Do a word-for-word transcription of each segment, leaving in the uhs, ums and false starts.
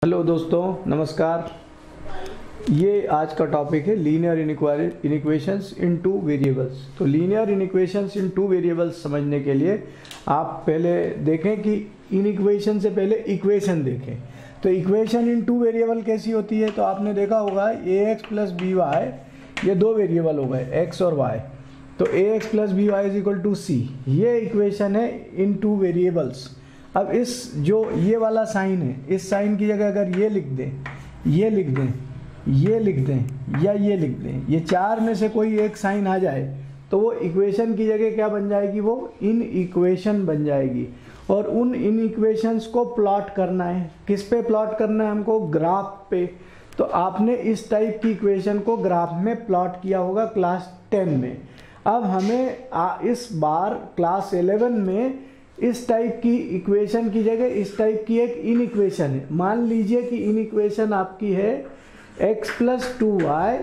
Hello दोस्तों, नमस्कार। ये आज का टॉपिक है linear inequations in two variables. तो linear inequations in two variables समझने के लिए आप पहले देखें कि इनइक्वेशन से पहले इक्वेशन देखें। तो इक्वेशन इन टू वेरिएबल कैसी होती है? तो आपने देखा होगा a x plus b y, ये दो वेरिएबल हो गए एक्स और वाई। तो a x plus b y is equal to c, ये इक्वेशन है इन टू वेरिएबल्स। अब इस जो ये वाला साइन है, इस साइन की जगह अगर ये लिख दें, ये लिख दें, ये लिख दें या ये लिख दें, ये चार में से कोई एक साइन आ जाए तो वो इक्वेशन की जगह क्या बन जाएगी? वो इन इक्वेशन बन जाएगी। और उन इन इक्वेशंस को प्लॉट करना है। किस पे प्लॉट करना है हमको? ग्राफ पे। तो आपने इस टाइप की इक्वेशन को ग्राफ में प्लॉट किया होगा क्लास टेन में। अब हमें आ, इस बार क्लास इलेवन में इस टाइप की इक्वेशन की जगह इस टाइप की एक इन इक्वेशन है। मान लीजिए कि इन इक्वेशन आपकी है x प्लस टू वाई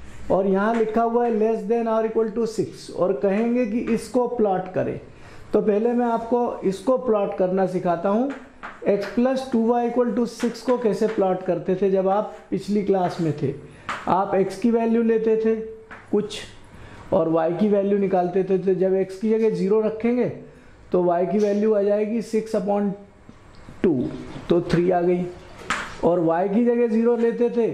और यहाँ लिखा हुआ है लेस देन और इक्वल टू सिक्स, और कहेंगे कि इसको प्लॉट करें। तो पहले मैं आपको इसको प्लॉट करना सिखाता हूँ। x plus two y equal to six को कैसे प्लॉट करते थे जब आप पिछली क्लास में थे? आप x की वैल्यू लेते थे कुछ और y की वैल्यू निकालते थे। तो जब x की जगह ज़ीरो रखेंगे तो y की वैल्यू आ जाएगी सिक्स अपॉन टू, तो थ्री आ गई। और y की जगह ज़ीरो लेते थे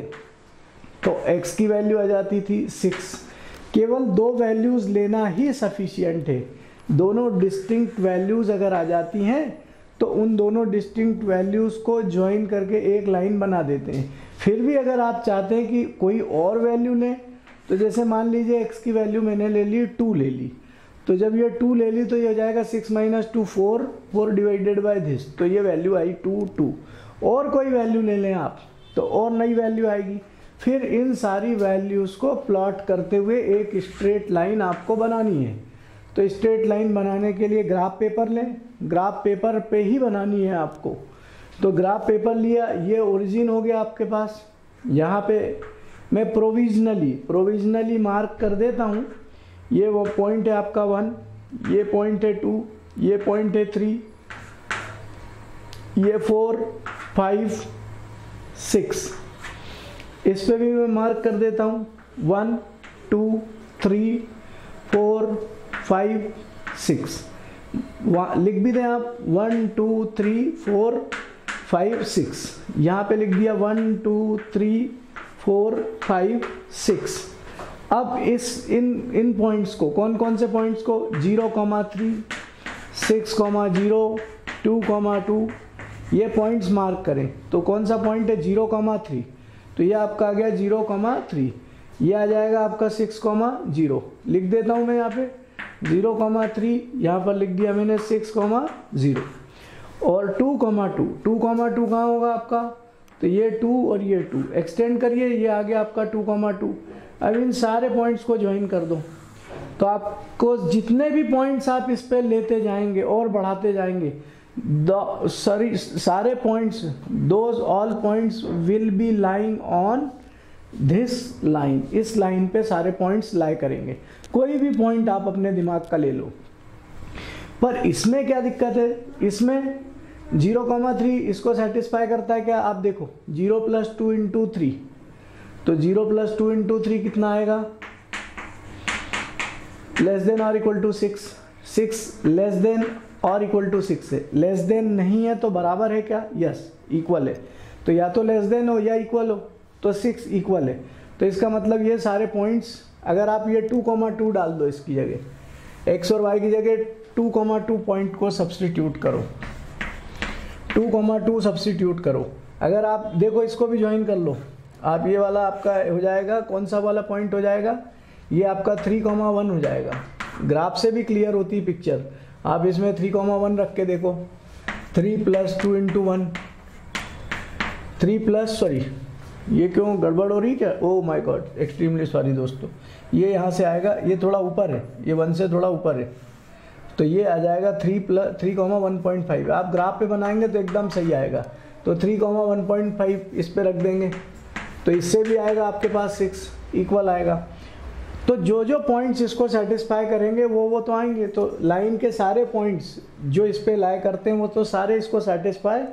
तो x की वैल्यू आ जाती थी सिक्स। केवल दो वैल्यूज़ लेना ही सफिशियंट है। दोनों डिस्टिंक्ट वैल्यूज़ अगर आ जाती हैं तो उन दोनों डिस्टिंक्ट वैल्यूज़ को ज्वाइन करके एक लाइन बना देते हैं। फिर भी अगर आप चाहते हैं कि कोई और वैल्यू लें, तो जैसे मान लीजिए x की वैल्यू मैंने ले ली टू ले ली, तो जब ये टू ले ली तो ये हो जाएगा six minus two four, four divided by this, तो ये वैल्यू आई टू टू। और कोई वैल्यू ले लें आप तो और नई वैल्यू आएगी। फिर इन सारी वैल्यूज़ को प्लॉट करते हुए एक स्ट्रेट लाइन आपको बनानी है। तो स्ट्रेट लाइन बनाने के लिए ग्राफ पेपर लें। ग्राफ पेपर पे ही बनानी है आपको। तो ग्राफ पेपर लिया, ये ओरिजिन हो गया आपके पास। यहाँ पे मैं प्रोविजनली प्रोविजनली मार्क कर देता हूँ। ये वो पॉइंट है आपका वन, ये पॉइंट है टू, ये पॉइंट है थ्री, ये फोर, फाइव, सिक्स। इस पे भी मैं मार्क कर देता हूँ one, two, three, four, five, six. लिख भी दें आप one, two, three, four, five, six. यहाँ पे लिख दिया one, two, three, four, five, six. अब इस इन इन पॉइंट्स को, कौन कौन से पॉइंट्स को? Zero comma three, six comma zero, two comma two, ये पॉइंट्स मार्क करें। तो कौन सा पॉइंट है? जीरो कॉमा थ्री, तो ये आपका आ गया जीरो कॉमा थ्री। ये आ जाएगा आपका सिक्स कॉमा जीरो। लिख देता हूँ मैं यहाँ पे जीरो कॉमा थ्री, यहाँ पर लिख दिया मैंने सिक्स कॉमा जीरो। और two comma two, two comma two कहाँ होगा आपका? तो ये टू और ये टू एक्सटेंड करिए, ये आ गया आपका टू कॉमा टू। अब इन सारे पॉइंट्स को ज्वाइन कर दो। तो आपको जितने भी पॉइंट्स आप इस पे लेते जाएंगे और बढ़ाते जाएंगे, सॉरी सारे points, those all points will be lying on this line. इस लाइन पे सारे पॉइंट्स लाई करेंगे। कोई भी पॉइंट आप अपने दिमाग का ले लो। पर इसमें क्या दिक्कत है? इसमें जीरो कॉमा थ्री इसको सेटिस्फाई करता है क्या? आप देखो zero plus two into three, तो zero plus two into three कितना आएगा? लेस देन और equal to six. Six less than और इक्वल टू सिक्स है। लेस देन नहीं है तो बराबर है क्या? यस, इक्वल है। तो या तो लेस देन हो या इक्वल हो, तो सिक्स इक्वल है। तो इसका मतलब ये सारे पॉइंट्स, अगर आप ये टू कॉमा टू डाल दो इसकी जगह, एक्स और वाई की जगह टू कॉमा टू पॉइंट को सब्सटीट्यूट करो, टू कॉमा टू सब्सटीट्यूट करो। अगर आप देखो इसको भी ज्वाइन कर लो, आप ये वाला आपका हो जाएगा, कौन सा वाला पॉइंट हो जाएगा? ये आपका थ्री कॉमा वन हो जाएगा। ग्राफ से भी क्लियर होती है पिक्चर। आप इसमें थ्री कॉमा वन रख के देखो, three plus two into one, three plus sorry ये क्यों गड़बड़ हो रही क्या? Oh my God, extremely sorry दोस्तों। ये यहाँ से आएगा, ये थोड़ा ऊपर है, ये वन से थोड़ा ऊपर है, तो ये आ जाएगा three plus three comma one point five. आप ग्राफ पे बनाएंगे तो एकदम सही आएगा। तो three comma one point five इस पे रख देंगे, तो इससे भी आएगा आपके पास सिक्स, इक्वल आएगा। तो जो जो पॉइंट्स इसको सेटिस्फाई करेंगे वो वो तो आएंगे। तो लाइन के सारे पॉइंट्स जो इस पे लाए करते हैं वो तो सारे इसको सेटिस्फाई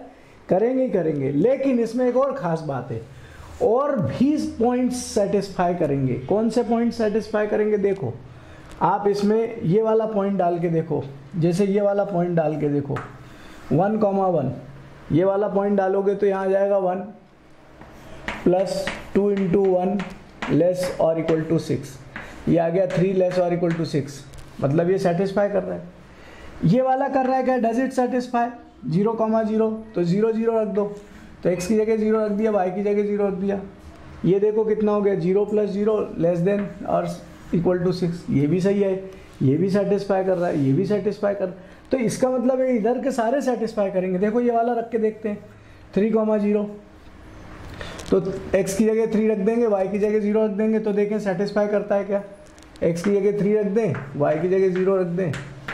करेंगे ही करेंगे। लेकिन इसमें एक और ख़ास बात है, और भी पॉइंट्स सेटिस्फाई करेंगे। कौन से पॉइंट सेटिस्फाई करेंगे? देखो आप इसमें ये वाला पॉइंट डाल के देखो, जैसे ये वाला पॉइंट डाल के देखो वन कॉमा वन, ये वाला पॉइंट डालोगे तो यहाँ आ जाएगा one plus two into one less और इक्वल टू सिक्स, ये आ गया थ्री लेस और इक्वल टू सिक्स, मतलब ये सेटिस्फाई कर रहा है। ये वाला कर रहा है क्या? Does it satisfy? Zero comma zero, तो जीरो जीरो रख दो, तो x की जगह जीरो रख दिया, y की जगह जीरो रख दिया। ये देखो कितना हो गया, zero plus zero less than और इक्वल टू सिक्स, ये भी सही है, ये भी सेटिस्फाई कर रहा है, ये भी सेटिस्फाई कर, तो इसका मतलब है इधर के सारे सेटिस्फाई करेंगे। देखो ये वाला रख के देखते हैं, थ्री कॉमा जीरो, तो x की जगह थ्री रख देंगे, y की जगह जीरो रख देंगे, तो देखें सेटिस्फाई करता है क्या? x की जगह थ्री रख दें, y की जगह जीरो रख दें,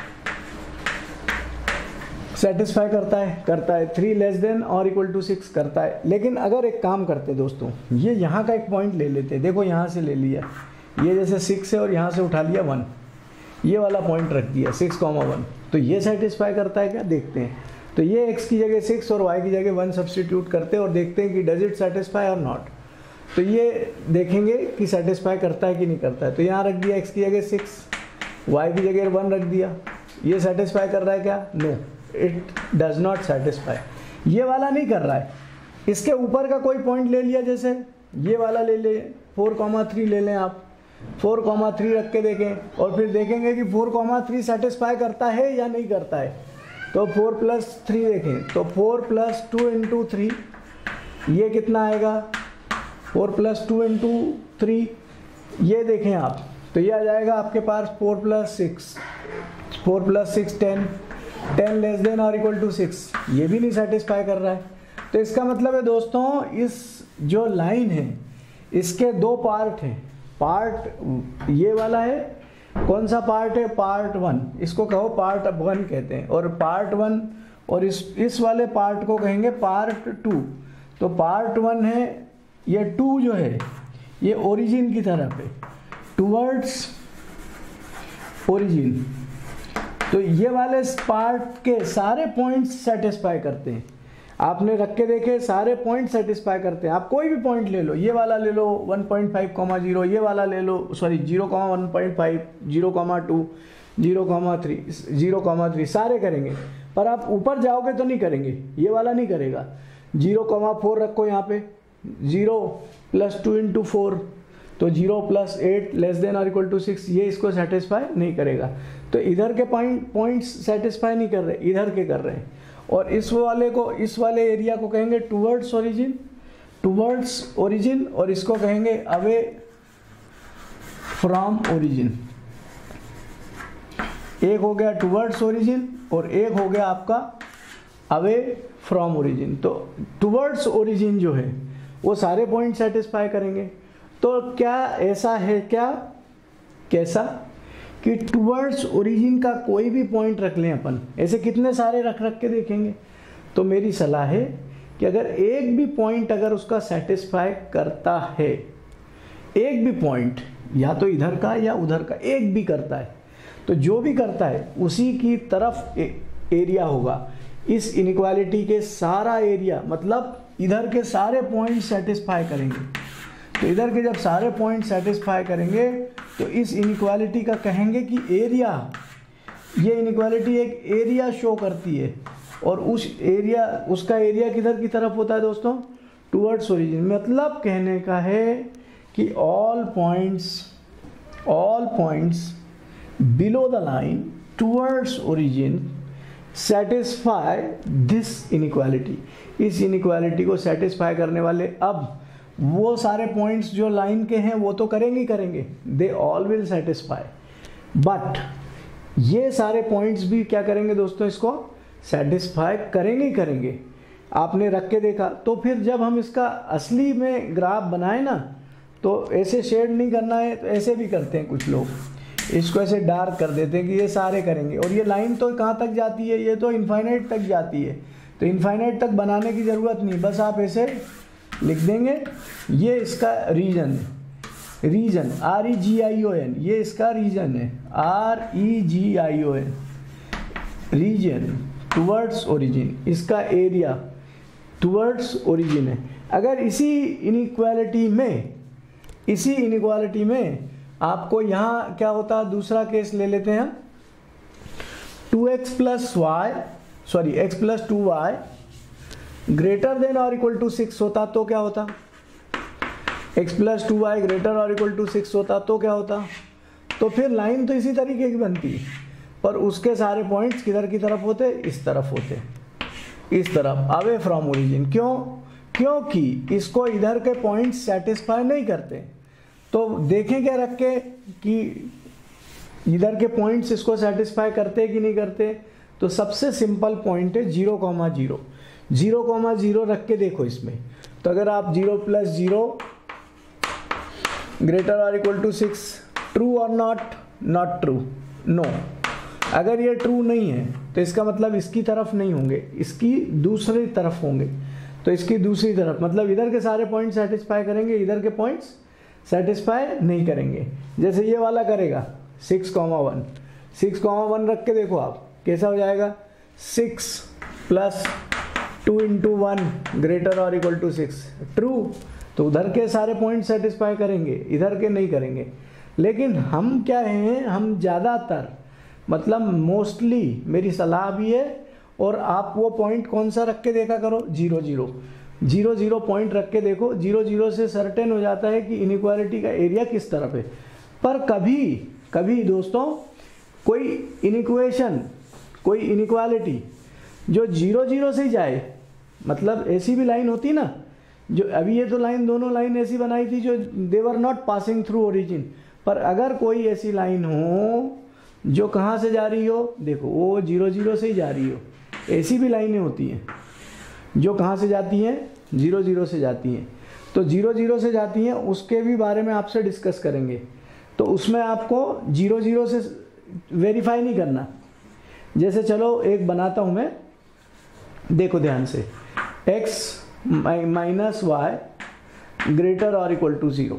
सेटिस्फाई करता है, करता है। थ्री लेस देन और इक्वल टू सिक्स करता है। लेकिन अगर एक काम करते दोस्तों, ये यहाँ का एक पॉइंट ले लेते, देखो यहाँ से ले लिया, ये जैसे सिक्स है और यहाँ से उठा लिया वन, ये वाला पॉइंट रख दिया सिक्स कॉमा वन, तो ये सेटिस्फाई करता है क्या? देखते हैं। तो ये x की जगह सिक्स और y की जगह वन सब्सटीट्यूट करते हैं और देखते हैं कि डज इट सेटिस्फाई और नॉट। तो ये देखेंगे कि सेटिस्फाई करता है कि नहीं करता है। तो यहाँ रख दिया x की जगह सिक्स, y की जगह वन रख दिया, ये सेटिस्फाई कर रहा है क्या? No, it does not satisfy. ये वाला नहीं कर रहा है। इसके ऊपर का कोई पॉइंट ले लिया, जैसे ये वाला ले ले, फोर कॉमा थ्री ले लें आप, फोर कॉमा थ्री रख के देखें और फिर देखेंगे कि फोर कॉमा थ्री सेटिस्फाई करता है या नहीं करता है। तो फोर प्लस थ्री देखें, तो four plus two into three, ये कितना आएगा? Four plus two into three, ये देखें आप, तो ये आ जाएगा आपके पास four plus six, four plus six ten, ten less than और इक्वल टू सिक्स, ये भी नहीं सेटिस्फाई कर रहा है। तो इसका मतलब है दोस्तों, इस जो लाइन है इसके दो पार्ट हैं। पार्ट ये वाला है, कौन सा पार्ट है? पार्ट वन, इसको कहो पार्ट वन कहते हैं, और पार्ट वन और इस इस वाले पार्ट को कहेंगे पार्ट टू। तो पार्ट वन है, ये टू जो है ये ओरिजिन की तरफ है, टूवर्ड्स ओरिजिन। तो ये वाले पार्ट के सारे पॉइंट्स सेटिस्फाई करते हैं। आपने रख के देखे, सारे पॉइंट सेटिस्फाई करते हैं। आप कोई भी पॉइंट ले लो, ये वाला ले लो one point five comma zero, ये वाला ले लो sorry zero comma one point five, zero comma two, zero comma three, zero comma three, सारे करेंगे। पर आप ऊपर जाओगे तो नहीं करेंगे, ये वाला नहीं करेगा। जीरो कॉमा फोर रखो यहाँ पे, zero plus two into four, तो zero plus eight less than और इक्वल टू सिक्स, ये इसको सेटिस्फाई नहीं करेगा। तो इधर के पॉइंट पॉइंट्स सेटिस्फाई नहीं कर रहे, इधर के कर रहे हैं। और इस वाले को, इस वाले एरिया को कहेंगे टूवर्ड्स ओरिजिन, टूवर्ड्स ओरिजिन, और इसको कहेंगे अवे फ्रॉम ओरिजिन। एक हो गया टूवर्ड्स ओरिजिन और एक हो गया आपका अवे फ्रॉम ओरिजिन। तो टूवर्ड्स ओरिजिन जो है वो सारे पॉइंट सेटिस्फाई करेंगे। तो क्या ऐसा है क्या, कैसा कि टूवर्ड्स ओरिजिन का कोई भी पॉइंट रख लें अपन, ऐसे कितने सारे रख रख के देखेंगे। तो मेरी सलाह है कि अगर एक भी पॉइंट अगर उसका सेटिस्फाई करता है, एक भी पॉइंट या तो इधर का या उधर का, एक भी करता है, तो जो भी करता है उसी की तरफ ए, एरिया होगा। इस इनइक्वालिटी के सारा एरिया, मतलब इधर के सारे पॉइंट सेटिस्फाई करेंगे। तो इधर के जब सारे पॉइंट सेटिस्फाई करेंगे तो इस इनइक्वालिटी का कहेंगे कि एरिया, ये इनइक्वालिटी एक एरिया शो करती है, और उस एरिया, उसका एरिया किधर की तरफ होता है दोस्तों? Towards origin. मतलब कहने का है कि all points, all points below the line towards origin satisfy this inequality. इस इनइक्वालिटी को सेटिस्फाई करने वाले अब वो सारे पॉइंट्स जो लाइन के हैं वो तो करेंगे ही करेंगे, they all will satisfy. But ये सारे पॉइंट्स भी क्या करेंगे दोस्तों? इसको सेटिस्फाई करेंगे ही करेंगे। आपने रख के देखा, तो फिर जब हम इसका असली में ग्राफ बनाए ना, तो ऐसे शेड नहीं करना है, तो ऐसे भी करते हैं कुछ लोग, इसको ऐसे डार्क कर देते हैं कि ये सारे करेंगे। और ये लाइन तो कहाँ तक जाती है? ये तो इनफाइनाइट तक जाती है। तो इनफाइनाइट तक बनाने की ज़रूरत नहीं, बस आप ऐसे लिख देंगे, ये इसका रीजन है, region R E G I O N, ये इसका रीजन है, R E G I O N, region towards origin. इसका एरिया टुवर्ड्स ओरिजिन है। अगर इसी इनइक्वालिटी में इसी इनइक्वालिटी में आपको यहाँ क्या होता, दूसरा केस ले लेते हैं, two x plus y sorry x plus two y greater than और इक्वल टू सिक्स होता तो क्या होता, x plus two y greater और इक्वल टू सिक्स होता तो क्या होता, तो फिर लाइन तो इसी तरीके की बनती, पर उसके सारे पॉइंट्स किधर की तरफ होते, इस तरफ होते, इस तरफ, अवे फ्रॉम ओरिजिन। क्यों? क्योंकि इसको इधर के पॉइंट्स सेटिस्फाई नहीं करते। तो देखें क्या रख के कि इधर के पॉइंट्स इसको सेटिस्फाई करते कि नहीं करते। तो सबसे सिंपल पॉइंट है zero comma zero, zero comma zero रख के देखो इसमें। तो अगर आप जीरो प्लस जीरो ग्रेटर और इक्वल टू सिक्स, ट्रू और नॉट, नॉट ट्रू, नो। अगर ये ट्रू नहीं है तो इसका मतलब इसकी तरफ नहीं होंगे, इसकी दूसरी तरफ होंगे। तो इसकी दूसरी तरफ मतलब इधर के सारे पॉइंट सेटिस्फाई करेंगे, इधर के पॉइंट्स सेटिस्फाई नहीं करेंगे। जैसे ये वाला करेगा six comma one, six comma one रख के देखो आप कैसा हो जाएगा, six plus two into one greater और इक्वल टू सिक्स, ट्रू। तो उधर के सारे पॉइंट सेटिस्फाई करेंगे, इधर के नहीं करेंगे। लेकिन हम क्या हैं, हम ज़्यादातर मतलब मोस्टली, मेरी सलाह भी है, और आप वो पॉइंट कौन सा रख के देखा करो, zero zero zero zero point रख के देखो। जीरो जीरो से सर्टेन हो जाता है कि इनइक्वालिटी का एरिया किस तरफ है। पर कभी कभी दोस्तों कोई इनइक्वेशन, कोई इनइक्वालिटी जो जीरो जीरो से ही जाए, मतलब ऐसी भी लाइन होती ना, जो अभी ये तो लाइन, दोनों लाइन ऐसी बनाई थी जो they were not passing through origin. पर अगर कोई ऐसी लाइन हो जो कहाँ से जा रही हो, देखो वो जीरो जीरो से ही जा रही हो, ऐसी भी लाइनें होती हैं जो कहाँ से जाती हैं, जीरो जीरो से जाती हैं। तो जीरो जीरो से जाती हैं, उसके भी बारे में आपसे डिस्कस करेंगे। तो उसमें आपको जीरो जीरो से वेरीफाई नहीं करना। जैसे चलो एक बनाता हूँ मैं, देखो ध्यान से, x माइनस वाई ग्रेटर और इक्वल टू ज़ीरो।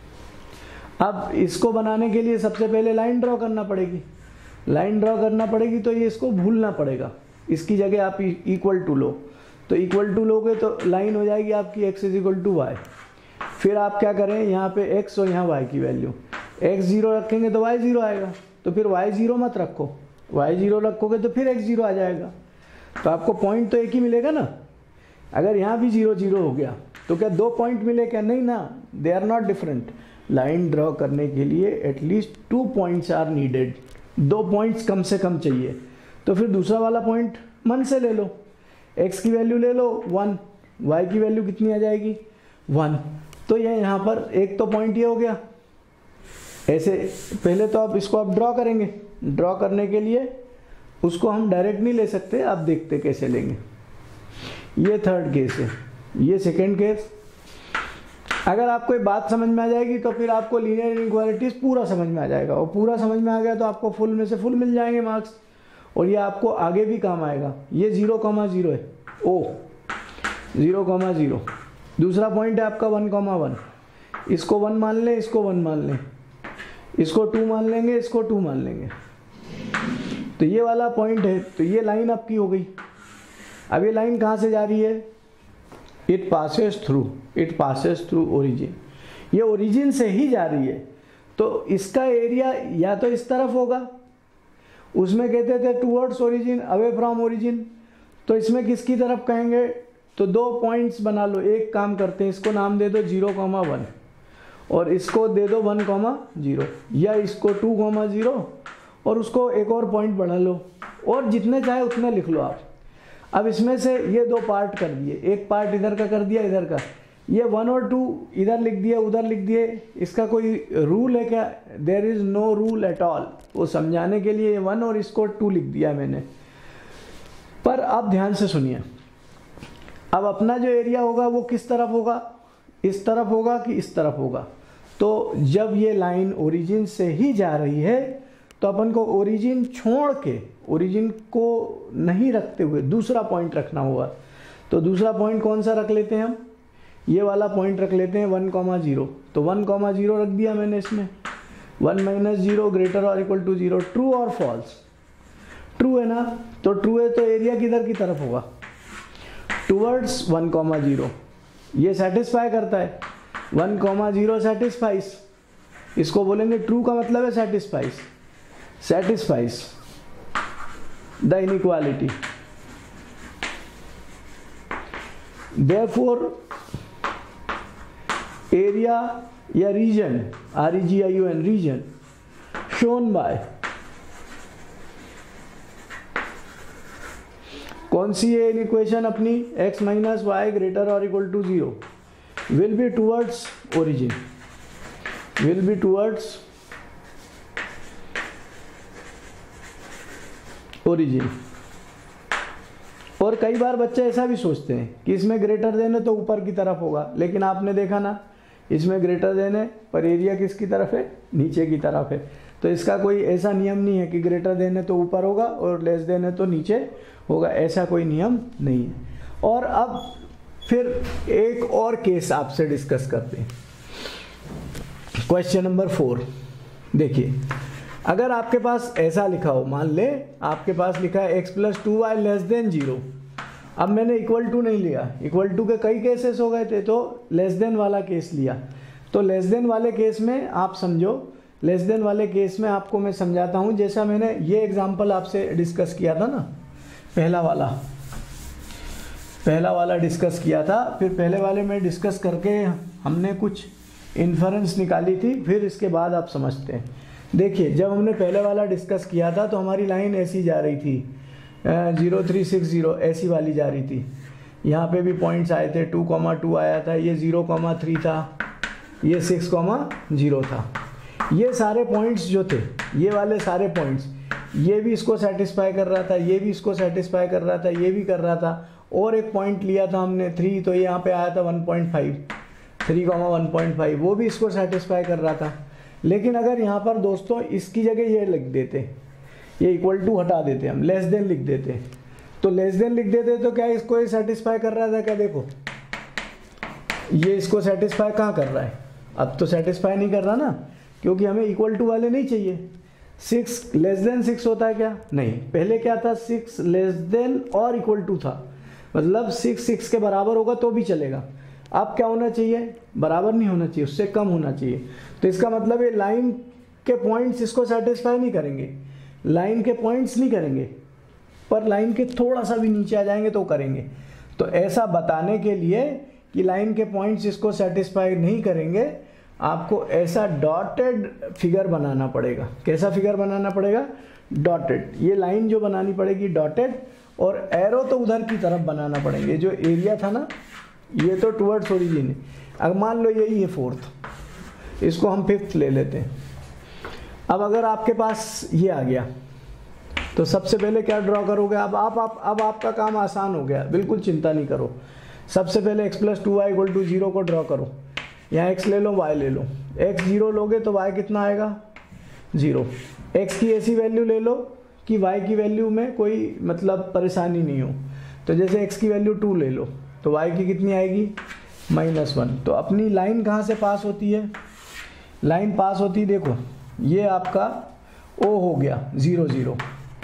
अब इसको बनाने के लिए सबसे पहले लाइन ड्रॉ करना पड़ेगी, लाइन ड्रॉ करना पड़ेगी तो ये इसको भूलना पड़ेगा। इसकी जगह आप इक्वल टू लो, तो इक्वल टू लोगे तो लाइन हो जाएगी आपकी x is equal to y. फिर आप क्या करें, यहाँ पे x और यहाँ y की वैल्यू, x जीरो रखेंगे तो y जीरो आएगा, तो फिर y जीरो मत रखो, y जीरो रखोगे तो फिर x जीरो आ जाएगा। तो आपको पॉइंट तो एक ही मिलेगा ना। अगर यहाँ भी जीरो जीरो हो गया तो क्या दो पॉइंट मिले क्या, नहीं ना, they are not different. Line draw करने के लिए at least two points are needed, दो पॉइंट्स कम से कम चाहिए। तो फिर दूसरा वाला पॉइंट मन से ले लो, x की वैल्यू ले लो वन, y की वैल्यू कितनी आ जाएगी, वन। तो ये यहाँ पर एक तो पॉइंट ये हो गया। ऐसे पहले तो आप इसको आप ड्रॉ करेंगे, ड्रॉ करने के लिए उसको हम डायरेक्ट नहीं ले सकते, आप देखते कैसे लेंगे। ये थर्ड केस है, ये सेकेंड केस। अगर आपको ये बात समझ में आ जाएगी तो फिर आपको लीनियर इनइक्वालिटीज पूरा समझ में आ जाएगा, और पूरा समझ में आ गया तो आपको फुल में से फुल मिल जाएंगे मार्क्स, और ये आपको आगे भी काम आएगा। ये जीरो कॉमा जीरो है, ओ जीरो कॉमा जीरो। दूसरा पॉइंट है आपका वन कॉमा वन, इसको वन मान लें, इसको वन मान लें, इसको टू मान लेंगे, इसको टू मान लेंगे। तो ये वाला पॉइंट है, तो ये लाइन आपकी हो गई। अब ये लाइन कहाँ से जा रही है, it passes through, it passes through origin, ये ओरिजिन से ही जा रही है। तो इसका एरिया या तो इस तरफ होगा, उसमें कहते थे towards origin, away from origin, तो इसमें किसकी तरफ कहेंगे। तो दो पॉइंट्स बना लो, एक काम करते हैं, इसको नाम दे दो जीरो कॉमा वन, और इसको दे दो वन कॉमा जीरो, या इसको टू कॉमा जीरो, और उसको एक और पॉइंट बढ़ा लो, और जितने चाहे उतने लिख लो आप। अब इसमें से ये दो पार्ट कर दिए, एक पार्ट इधर का कर दिया, इधर का, ये वन और टू इधर लिख दिए, उधर लिख दिए। इसका कोई रूल है क्या, there is no rule at all. वो समझाने के लिए वन और इसको टू लिख दिया मैंने। पर आप ध्यान से सुनिए, अब अपना जो एरिया होगा वो किस तरफ होगा, इस तरफ होगा कि इस तरफ होगा। तो जब ये लाइन ओरिजिन से ही जा रही है तो अपन को ओरिजिन छोड़ के, ओरिजिन को नहीं रखते हुए दूसरा पॉइंट रखना होगा। तो दूसरा पॉइंट कौन सा रख लेते हैं हम, ये वाला पॉइंट रख लेते हैं वन कॉमा जीरो। तो वन कॉमा जीरो रख दिया मैंने इसमें, वन माइनस जीरो ग्रेटर और इक्वल टू जीरो, ट्रू और फॉल्स, ट्रू है ना। तो ट्रू है तो एरिया किधर की तरफ होगा, टूवर्ड्स वन कॉमा जीरो, ये सेटिस्फाई करता है, वन कॉमा जीरो सेटिस्फाइज, इसको बोलेंगे ट्रू का मतलब है satisfies, satisfies the inequality. Therefore area या region, R E G I O N, region shown by, कौन सी है इन इक्वेशन अपनी, x माइनस वाई ग्रेटर और equal to zero, will be towards origin, will be towards origin. और कई बार बच्चे ऐसा भी सोचते हैं कि इसमें ग्रेटर देने तो ऊपर की तरफ होगा, लेकिन आपने देखा ना इसमें ग्रेटर देने पर एरिया किसकी तरफ है, नीचे की तरफ है। तो इसका कोई ऐसा नियम नहीं है कि ग्रेटर देने तो ऊपर होगा और लेस देने तो नीचे होगा, ऐसा कोई नियम नहीं है। और अब फिर एक और केस आपसे डिस्कस करते हैं, क्वेश्चन नंबर फोर। देखिए, अगर आपके पास ऐसा लिखा हो, मान ले आपके पास लिखा है x plus two y less than zero. अब मैंने इक्वल टू नहीं लिया, इक्वल टू के कई केसेस हो गए थे, तो लेस देन वाला केस लिया। तो लेस देन वाले केस में आप समझो, लेस देन वाले केस में आपको मैं समझाता हूँ, जैसा मैंने ये एग्जांपल आपसे डिस्कस किया था ना, पहला वाला पहला वाला डिस्कस किया था, फिर पहले वाले में डिस्कस करके हमने कुछ इन्फरेंस निकाली थी, फिर इसके बाद आप समझते हैं। देखिए, जब हमने पहले वाला डिस्कस किया था तो हमारी लाइन ऐसी जा रही थी, जीरो थ्री सिक्स जीरो ऐसी वाली जा रही थी। यहाँ पे भी पॉइंट्स आए थे, टू कॉमा टू आया था, ये ज़ीरो कॉमा थ्री था, ये सिक्स कॉमा जीरो था। ये सारे पॉइंट्स जो थे, ये वाले सारे पॉइंट्स, ये भी इसको सेटिस्फाई कर रहा था, ये भी इसको सेटिस्फाई कर रहा था, ये भी कर रहा था। और एक पॉइंट लिया था हमने थ्री, तो ये यहाँ पे आया था one point five, three comma one point five, वो भी इसको सेटिस्फाई कर रहा था। लेकिन अगर यहाँ पर दोस्तों इसकी जगह ये लिख देते, ये इक्वल टू हटा देते, हम लेस देन लिख देते, तो लेस देन लिख देते तो क्या इसको ये सेटिस्फाई कर रहा था क्या? देखो, ये इसको सेटिस्फाई कहाँ कर रहा है? अब तो सेटिस्फाई नहीं कर रहा ना, क्योंकि हमें इक्वल टू वाले नहीं चाहिए। सिक्स लेस देन सिक्स होता है क्या? नहीं, पहले क्या था, सिक्स लेस देन और इक्वल टू था, मतलब सिक्स सिक्स के बराबर होगा तो भी चलेगा। अब क्या होना चाहिए? बराबर नहीं होना चाहिए, उससे कम होना चाहिए। तो इसका मतलब ये लाइन के पॉइंट्स इसको सेटिस्फाई नहीं करेंगे, लाइन के पॉइंट्स नहीं करेंगे, पर लाइन के थोड़ा सा भी नीचे आ जाएंगे तो करेंगे। तो ऐसा बताने के लिए कि लाइन के पॉइंट्स इसको सेटिस्फाई नहीं करेंगे, आपको ऐसा डॉटेड फिगर बनाना पड़ेगा। कैसा फिगर बनाना पड़ेगा? डॉटेड। ये लाइन जो बनानी पड़ेगी डॉटेड, और एरो तो उधर की तरफ बनाना पड़ेंगे। जो एरिया था ना, ये तो टुवर्ड्स ओरिजिन है। अब मान लो यही है फोर्थ, इसको हम फिफ्थ ले लेते हैं। अब अगर आपके पास ये आ गया तो सबसे पहले क्या ड्रॉ करोगे? अब आप, आप अब आपका काम आसान हो गया, बिल्कुल चिंता नहीं करो। सबसे पहले x plus two y equal to zero को ड्रॉ करो। यहाँ x ले लो, y ले लो। x जीरो लोगे तो y कितना आएगा? जीरो। x की ऐसी वैल्यू ले लो कि y की वैल्यू में कोई मतलब परेशानी नहीं हो। तो जैसे x की वैल्यू टू ले लो तो y की कितनी आएगी? Minus one. तो अपनी लाइन कहाँ से पास होती है? लाइन पास होती है, देखो ये आपका O हो गया, ज़ीरो ज़ीरो।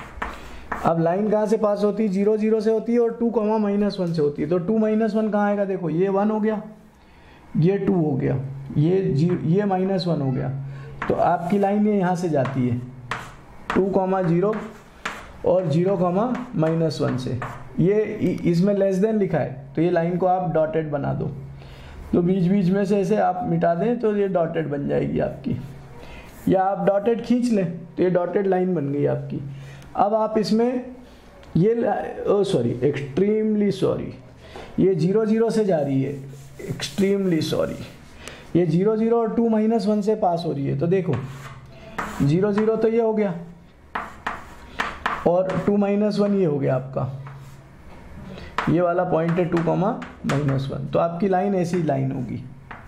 अब लाइन कहाँ से पास होती है? जीरो जीरो से होती है और टू कॉमा माइनस वन से होती है। तो टू माइनस वन कहाँ आएगा? देखो ये वन हो गया, ये टू हो गया, ये जी ये माइनस वन हो गया। तो आपकी लाइन ये यहाँ से जाती है टू कॉमा जीरो और जीरो कॉमा माइनस वन से। ये इसमें लेस देन लिखा है तो ये लाइन को आप डॉटेड बना दो। तो बीच बीच में से ऐसे आप मिटा दें तो ये डॉटेड बन जाएगी आपकी, या आप डॉटेड खींच लें तो ये डॉटेड लाइन बन गई आपकी। अब आप इसमें ये ओ सॉरी एक्सट्रीमली सॉरी ये जीरो जीरो से जा रही है, एक्सट्रीमली सॉरी ये जीरो जीरो और टू माइनस वन से पास हो रही है। तो देखो जीरो जीरो तो ये हो गया और टू माइनस वन ये हो गया आपका, ये वाला पॉइंट है टू कॉमा माइनस वन। तो आपकी लाइन ऐसी लाइन होगी,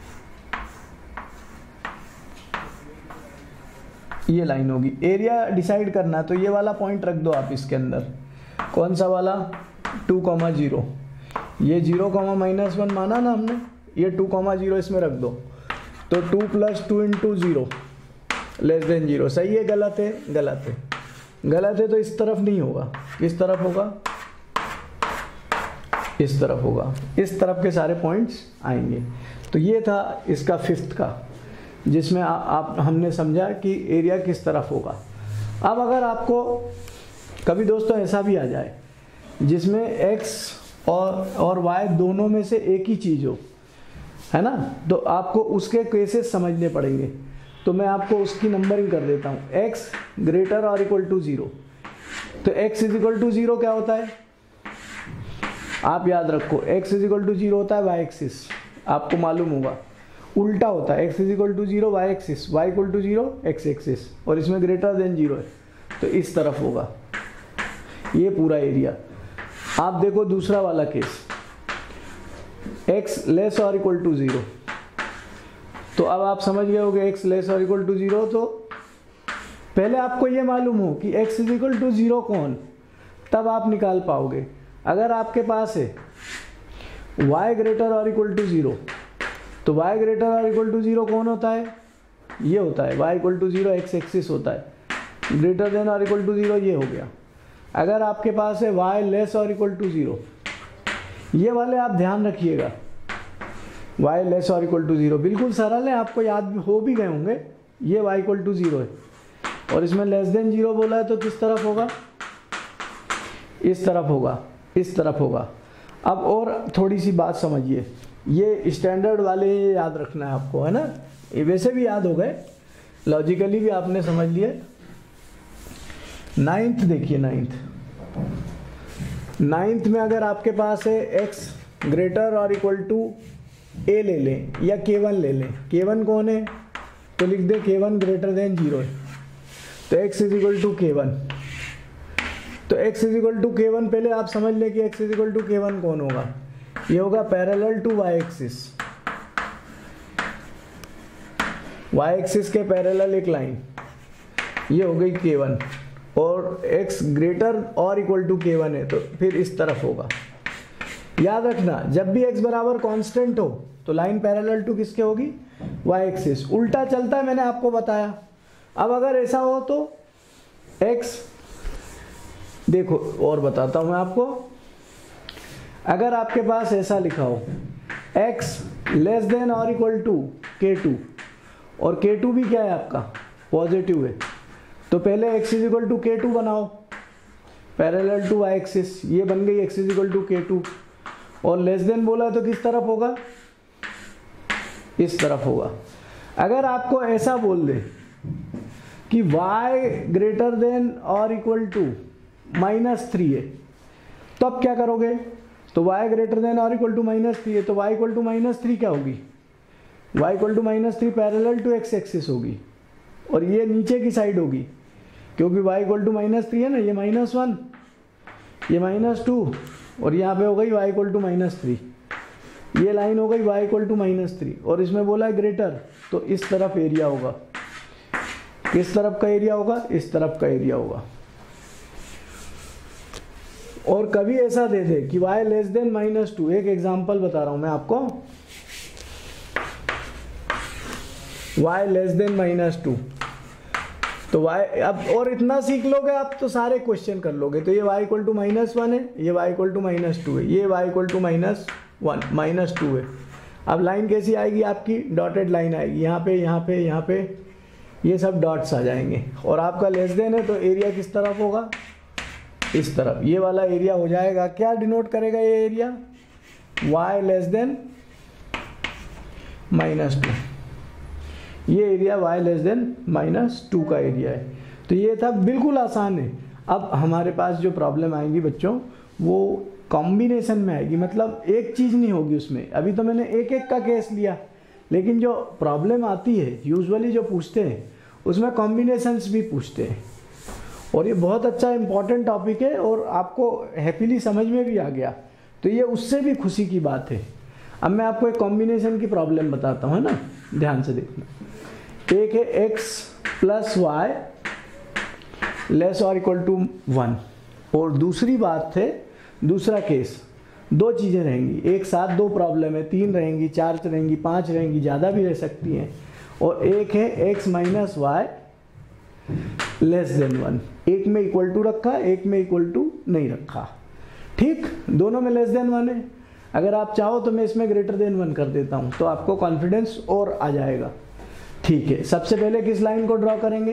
ये लाइन होगी। एरिया डिसाइड करना तो ये वाला पॉइंट रख दो आप इसके अंदर। कौन सा वाला? Two comma zero. ये जीरो कॉमा माइनस वन माना ना हमने, ये टू कॉमा जीरो इसमें रख दो। तो two plus two into zero less than zero. सही है गलत है? गलत है। गलत है तो इस तरफ नहीं होगा, किस तरफ होगा? इस तरफ होगा, इस तरफ के सारे पॉइंट्स आएंगे। तो ये था इसका फिफ्थ का, जिसमें आ, आप हमने समझा कि एरिया किस तरफ होगा। अब अगर आपको कभी दोस्तों ऐसा भी आ जाए जिसमें x और और y दोनों में से एक ही चीज़ हो, है ना, तो आपको उसके केसेस समझने पड़ेंगे। तो मैं आपको उसकी नंबरिंग कर देता हूँ। x ग्रेटर और इक्वल टू ज़ीरो, तो x is equal to zero क्या होता है, आप याद रखो, x is equal to zero होता है y एक्सिस, आपको मालूम होगा। उल्टा होता है, x is equal to zero y axis, y equal to zero x axis, और इसमें ग्रेटर देन ज़ीरो है तो इस तरफ होगा ये पूरा एरिया। आप देखो दूसरा वाला केस, x लेस और इक्वल टू ज़ीरो, तो अब आप समझ गए होगे x लेस और इक्वल टू ज़ीरो। तो पहले आपको ये मालूम हो कि x is equal to zero कौन, तब आप निकाल पाओगे। अगर आपके पास है y ग्रेटर और इक्वल टू ज़ीरो, तो y ग्रेटर और इक्वल टू ज़ीरो कौन होता है, ये होता है y equal to zero x axis होता है, ग्रेटर देन और इक्वल टू ज़ीरो ये हो गया। अगर आपके पास है y लेस और इक्वल टू ज़ीरो, ये वाले आप ध्यान रखिएगा, y लेस और इक्वल टू ज़ीरो बिल्कुल सरल है, आपको याद हो भी गए होंगे। ये y इक्वल टू ज़ीरो है और इसमें लेस देन ज़ीरो बोला है, तो किस तरफ होगा, इस तरफ होगा, इस तरफ होगा। अब और थोड़ी सी बात समझिए, ये स्टैंडर्ड वाले ये याद रखना है आपको, है ना, ये वैसे भी याद हो गए, लॉजिकली भी आपने समझ लिए। नाइन्थ देखिए, नाइन्थ नाइन्थ में अगर आपके पास है x ग्रेटर और इक्वल टू a ले लें या के वन ले लें, के वन कौन है, तो लिख दे के वन ग्रेटर देन जीरो है, तो x is equal to K one, तो x is equal to K one, पहले आप समझ लें कि x is equal to K one कौन होगा, ये होगा parallel to y axis, y axis के पैरेलल एक लाइन, ये हो गई के वन, और x ग्रेटर और इक्वल टू के वन है तो फिर इस तरफ होगा। याद रखना, जब भी x बराबर कांस्टेंट हो तो लाइन पैरेलल टू किसके होगी, y एक्सिस। उल्टा चलता है, मैंने आपको बताया। अब अगर ऐसा हो तो x, देखो और बताता हूं मैं आपको, अगर आपके पास ऐसा लिखा हो x लेस देन और इक्वल टू के टू, और के टू भी क्या है आपका, पॉजिटिव है, तो पहले x is equal to K two बनाओ पैरेलल टू y एक्सिस, ये बन गई x is equal to K two, और लेस देन बोला तो किस तरफ होगा, इस तरफ होगा। अगर आपको ऐसा बोल दे कि y ग्रेटर देन और इक्वल टू माइनस थ्री है, तो अब क्या करोगे, तो y ग्रेटर देन और इक्वल टू माइनस थ्री है, तो y equal to minus three क्या होगी, y equal to minus three parallel to x axis होगी, और ये नीचे की साइड होगी, क्योंकि y equal to minus three है ना, ये माइनस वन, ये माइनस टू, और यहाँ पे हो गई y equal to minus three, ये लाइन हो गई y equal to minus three, और इसमें बोला है ग्रेटर, तो इस तरफ एरिया होगा, किस तरफ का एरिया होगा, इस तरफ का एरिया होगा। और कभी ऐसा दे दे कि y less than minus two, एक एग्जाम्पल बता रहा हूं मैं आपको, y less than minus two, तो y, अब और इतना सीख लोगे आप तो सारे क्वेश्चन कर लोगे। तो ये y equal to minus one है, ये y equal to minus two है, ये y equal to minus one minus two है। अब लाइन कैसी आएगी आपकी, डॉटेड लाइन आएगी, यहाँ पे यहाँ पे यहाँ पे ये सब डॉट्स आ जाएंगे, और आपका लेस देन है तो एरिया किस तरफ होगा, इस तरफ, ये वाला एरिया हो जाएगा। क्या डिनोट करेगा ये area, y less than minus two, ये area y less than minus two का एरिया है। तो ये था, बिल्कुल आसान है। अब हमारे पास जो प्रॉब्लम आएंगी बच्चों वो कॉम्बिनेशन में आएगी, मतलब एक चीज़ नहीं होगी उसमें। अभी तो मैंने एक एक का केस लिया, लेकिन जो प्रॉब्लम आती है यूजुअली जो पूछते हैं उसमें कॉम्बिनेशंस भी पूछते हैं, और ये बहुत अच्छा इंपॉर्टेंट टॉपिक है और आपको हैप्पीली समझ में भी आ गया, तो ये उससे भी खुशी की बात है। अब मैं आपको एक कॉम्बिनेशन की प्रॉब्लम बताता हूँ, है ना, ध्यान से देखना। एक है x प्लस वाई लेस और इक्वल टू वन, और दूसरी बात है, दूसरा केस, दो चीज़ें रहेंगी, एक साथ दो प्रॉब्लम है, तीन रहेंगी, चार रहेंगी, पांच रहेंगी, ज़्यादा भी रह सकती हैं। और एक है x minus y less than one, एक में इक्वल टू रखा, एक में इक्वल टू नहीं रखा। ठीक, दोनों में लेस देन वन है। अगर आप चाहो तो मैं इसमें ग्रेटर देन वन कर देता हूँ, तो आपको कॉन्फिडेंस और आ जाएगा। ठीक है, सबसे पहले किस लाइन को ड्रॉ करेंगे?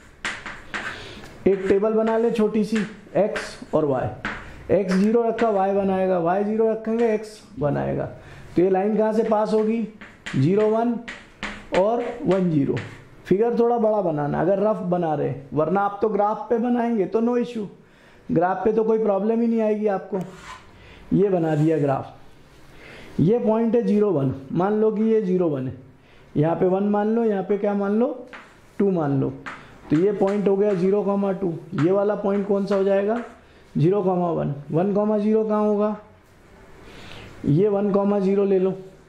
एक टेबल बना ले छोटी सी, x और y। x जीरो रखा, y बनाएगा, y जीरो रखेंगे, x बनाएगा। तो ये लाइन कहाँ से पास होगी? जीरो वन और वन जीरो। फिगर थोड़ा बड़ा बनाना अगर रफ बना रहे, वरना आप तो ग्राफ पे बनाएंगे तो नो इश्यू, ग्राफ पे तो कोई प्रॉब्लम ही नहीं आएगी आपको। ये बना दिया ग्राफ। ये पॉइंट है जीरो वन, मान लो कि ये जीरो वन है, यहाँ पे वन मान लो, यहाँ पे क्या मान लो? टू मान लो। तो ये पॉइंट हो गया जीरो कॉमा टू। ये वाला पॉइंट कौन सा हो जाएगा? Zero comma one. One comma zero कहाँ होगा? ये वन कॉमा जीरो ले लो,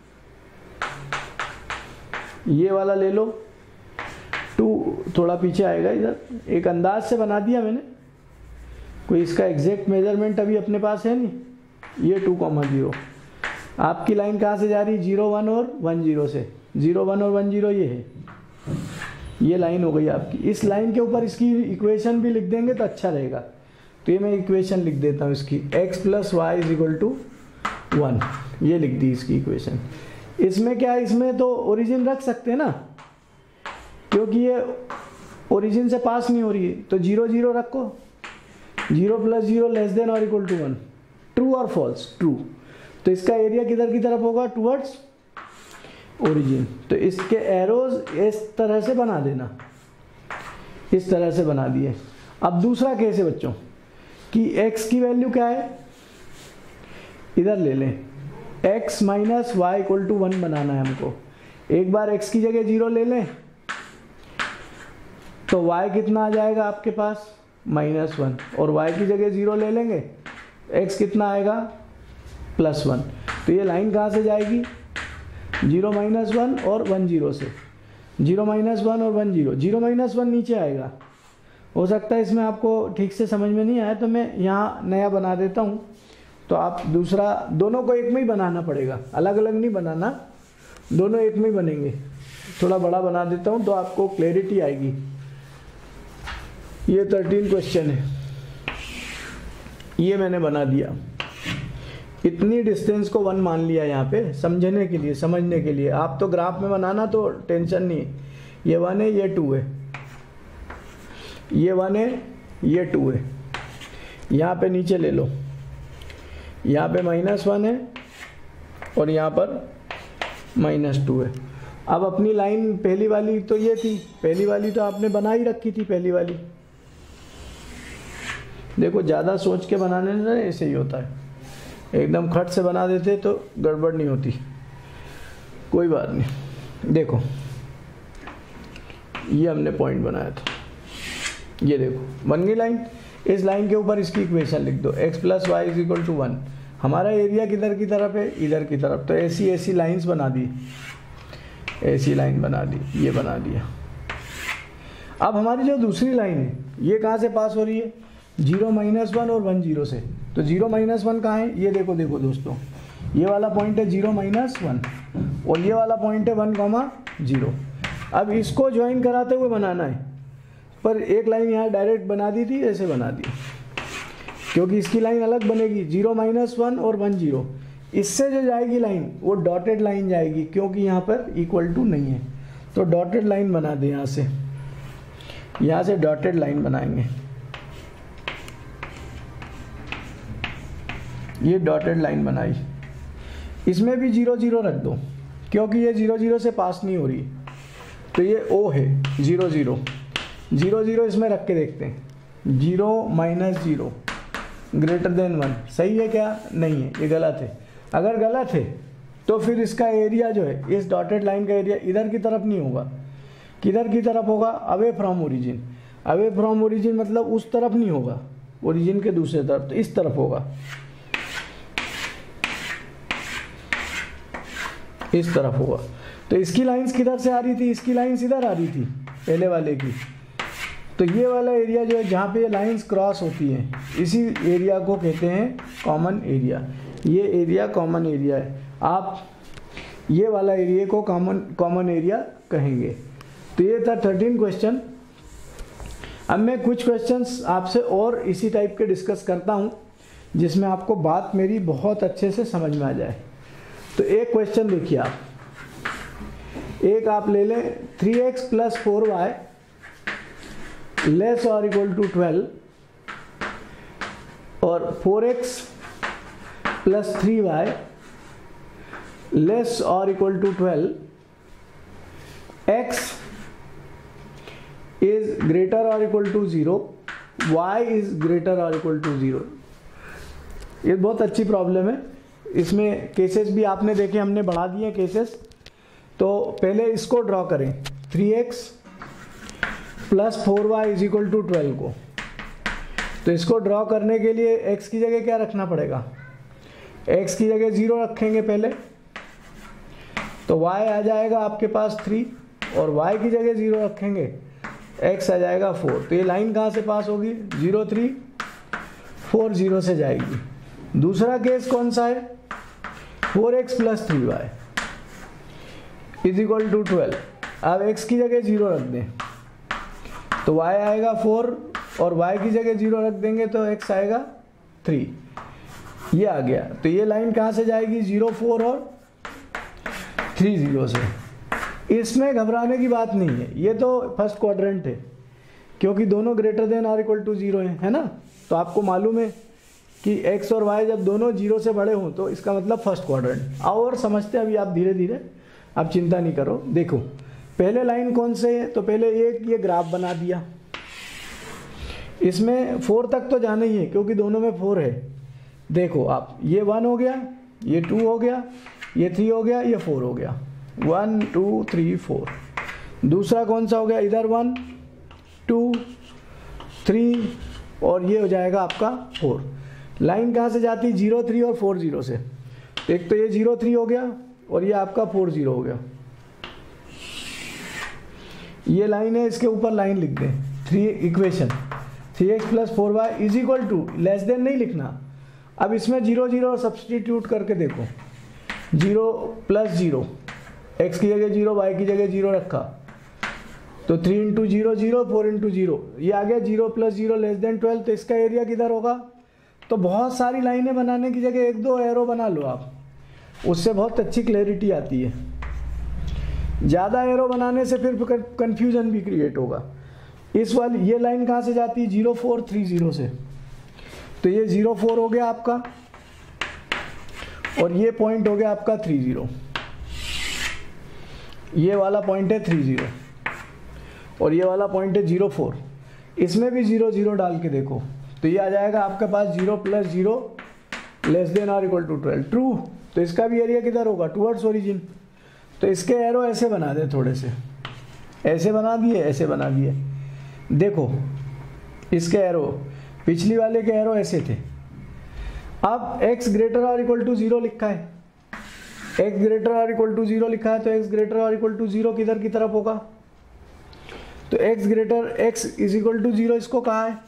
ये वाला ले लो, टू थोड़ा पीछे आएगा इधर। एक अंदाज से बना दिया मैंने, कोई इसका एग्जैक्ट मेजरमेंट अभी अपने पास है नहीं। ये टू कॉमा जीरो। आपकी लाइन कहाँ से जा रही? जीरो वन और वन जीरो से। जीरो वन और वन जीरो ये है, ये लाइन हो गई आपकी। इस लाइन के ऊपर इसकी इक्वेशन भी लिख देंगे तो अच्छा रहेगा। तो ये मैं इक्वेशन लिख देता हूँ इसकी, x plus y is equal to one. ये लिख दी इसकी इक्वेशन। इसमें क्या है, इसमें तो ओरिजिन रख सकते हैं ना, क्योंकि ये ओरिजिन से पास नहीं हो रही है। तो जीरो जीरो रखो, zero plus zero less than और इक्वल टू वन। ट्रू और फॉल्स? ट्रू। तो इसका एरिया किधर की तरफ होगा? Towards origin. तो इसके एरोज इस तरह से बना देना, इस तरह से बना दिए। अब दूसरा केस है बच्चों कि x की वैल्यू क्या है, इधर ले लें, x minus y equal to one बनाना है हमको। एक बार x की जगह जीरो ले लें तो y कितना आ जाएगा आपके पास? Minus one. और y की जगह जीरो ले लेंगे, x कितना आएगा? Plus one. तो ये लाइन कहाँ से जाएगी? जीरो माइनस वन और वन जीरो से। जीरो माइनस वन और one zero, zero minus one नीचे आएगा। हो सकता है इसमें आपको ठीक से समझ में नहीं आया, तो मैं यहाँ नया बना देता हूँ। तो आप दूसरा, दोनों को एक में ही बनाना पड़ेगा, अलग अलग नहीं बनाना, दोनों एक में ही बनेंगे। थोड़ा बड़ा बना देता हूँ तो आपको क्लैरिटी आएगी। ये थर्टीन क्वेश्चन है, ये मैंने बना दिया। इतनी डिस्टेंस को वन मान लिया यहाँ पे समझने के लिए, समझने के लिए। आप तो ग्राफ में बनाना तो टेंशन नहीं है। ये वन है, ये टू है, ये वन है, ये टू है। यहाँ पे नीचे ले लो, यहाँ पे माइनस वन है और यहाँ पर माइनस टू है। अब अपनी लाइन पहली वाली तो ये थी, पहली वाली तो आपने बना ही रखी थी पहली वाली। देखो ज़्यादा सोच के बनाने से ऐसे ही होता है, एकदम खट से बना देते तो गड़बड़ नहीं होती। कोई बात नहीं। देखो ये हमने पॉइंट बनाया था, ये देखो बन गई लाइन। इस लाइन के ऊपर इसकी इक्वेशन लिख दो, x plus y is equal to one. हमारा एरिया किधर की तरफ है? इधर की तरफ। तो ऐसी ऐसी लाइंस बना दी, ऐसी लाइन बना दी, ये बना दिया। अब हमारी जो दूसरी लाइन है ये कहाँ से पास हो रही है? जीरो माइनस वन और वन जीरो से। तो जीरो माइनस वन कहाँ है? ये देखो देखो दोस्तों, ये वाला पॉइंट है जीरो माइनस वन और ये वाला पॉइंट है वन कॉमा जीरो। अब इसको ज्वाइन कराते हुए बनाना है, पर एक लाइन यहाँ डायरेक्ट बना दी थी, ऐसे बना दी, क्योंकि इसकी लाइन अलग बनेगी, जीरो माइनस वन और वन जीरो। इससे जो जाएगी लाइन वो डॉटेड लाइन जाएगी, क्योंकि यहाँ पर इक्वल टू नहीं है। तो डॉटेड लाइन बना दे, यहाँ से यहाँ से डॉटेड लाइन बनाएंगे। ये डॉटेड लाइन बनाई, इसमें भी जीरो जीरो रख दो, क्योंकि ये जीरो जीरो से पास नहीं हो रही। तो ये ओ है, जीरो जीरो जीरो जीरो इसमें रख के देखते हैं। Zero minus zero greater than one, सही है क्या? नहीं है, ये गलत है। अगर गलत है तो फिर इसका एरिया जो है, इस डॉटेड लाइन का एरिया इधर की तरफ नहीं होगा। किधर की तरफ होगा? Away from origin. Away from origin मतलब उस तरफ नहीं होगा, ओरिजिन के दूसरे तरफ, तो इस तरफ होगा, इस तरफ होगा। तो इसकी लाइंस किधर से आ रही थी? इसकी लाइंस इधर आ रही थी पहले वाले की। तो ये वाला एरिया जो है जहाँ पे ये लाइंस क्रॉस होती हैं, इसी एरिया को कहते हैं कॉमन एरिया। ये एरिया कॉमन एरिया है, आप ये वाला एरिया को कॉमन कॉमन एरिया कहेंगे। तो ये था थर्टीन क्वेश्चन। अब मैं कुछ क्वेश्चंस आपसे और इसी टाइप के डिस्कस करता हूँ, जिसमें आपको बात मेरी बहुत अच्छे से समझ में आ जाए। तो एक क्वेश्चन देखिए आप, एक आप ले लें three x plus four y less और इक्वल टू ट्वेल्व और four x plus three y less और equal to twelve, x is greater or equal to zero, y is greater or equal to zero। ये बहुत अच्छी problem है। इसमें cases भी आपने देखे, हमने बढ़ा दिए केसेस। तो पहले इसको ड्रॉ करें, three x plus four y is equal to twelve को। तो इसको ड्रॉ करने के लिए x की जगह क्या रखना पड़ेगा, x की जगह ज़ीरो रखेंगे पहले, तो y आ जाएगा आपके पास थ्री, और y की जगह ज़ीरो रखेंगे, x आ जाएगा फोर। तो ये लाइन कहाँ से पास होगी, ज़ीरो थ्री फोर ज़ीरो से जाएगी। दूसरा केस कौन सा है, four x plus three y is equal to twelve. अब x की जगह ज़ीरो रख दें तो y आएगा फोर, और y की जगह ज़ीरो रख देंगे तो x आएगा थ्री। ये आ गया। तो ये लाइन कहाँ से जाएगी, ज़ीरो फोर और थ्री ज़ीरो से। इसमें घबराने की बात नहीं है, ये तो फर्स्ट क्वाड्रेंट है, क्योंकि दोनों ग्रेटर देन और इक्वल टू ज़ीरो हैं, है ना। तो आपको मालूम है कि x और y जब दोनों जीरो से बड़े हों तो इसका मतलब फर्स्ट क्वाड्रेंट। आओ और समझते हैं अभी आप धीरे धीरे, आप चिंता नहीं करो। देखो पहले लाइन कौन से है, तो पहले एक ये ग्राफ बना दिया, इसमें फोर तक तो जाना ही है क्योंकि दोनों में फोर है। देखो आप, ये वन हो गया, ये टू हो गया, ये थ्री हो गया, ये फोर हो गया, वन टू थ्री फोर। दूसरा कौन सा हो गया, इधर वन टू थ्री, और ये हो जाएगा आपका फोर। लाइन कहाँ से जाती, जीरो थ्री और फोर जीरो से। एक तो ये जीरो थ्री हो गया और ये आपका फोर जीरो हो गया। ये लाइन है, इसके ऊपर लाइन लिख दें, three equation three x plus four y is equal to, less than नहीं लिखना। अब इसमें जीरो जीरो सब्सटीट्यूट करके देखो, जीरो प्लस जीरो, एक्स की जगह जीरो, वाई की जगह जीरो रखा, तो three into zero zero, four into zero, ये आ गया zero plus zero less than twelve. तो इसका एरिया किधर होगा, तो बहुत सारी लाइनें बनाने की जगह एक दो एरो बना लो आप, उससे बहुत अच्छी क्लैरिटी आती है। ज़्यादा एरो बनाने से फिर कन्फ्यूजन भी क्रिएट होगा। इस वाली ये लाइन कहाँ से जाती है, जीरो फोर थ्री जीरो से। तो ये जीरो फोर हो गया आपका, और ये पॉइंट हो गया आपका थ्री जीरो, ये वाला पॉइंट है थ्री जीरो, और ये वाला पॉइंट है जीरो फोर। इसमें भी जीरो जीरो डाल के देखो, तो ये आ जाएगा आपके पास zero plus zero less than और इक्वल टू ट्वेल्व, ट्रू। तो इसका भी एरिया किधर होगा, टूवर्ड्स ओरिजिन। तो इसके एरो ऐसे बना दे, थोड़े से ऐसे बना दिए, ऐसे बना दिए। देखो इसके एरो, पिछली वाले के एरो ऐसे थे। अब x ग्रेटर और इक्वल टू जीरो लिखा है, x ग्रेटर और इक्वल टू जीरो लिखा है, तो x ग्रेटर और इक्वल टू जीरो किधर की तरफ होगा, तो x greater x is equal to zero इसको कहा है,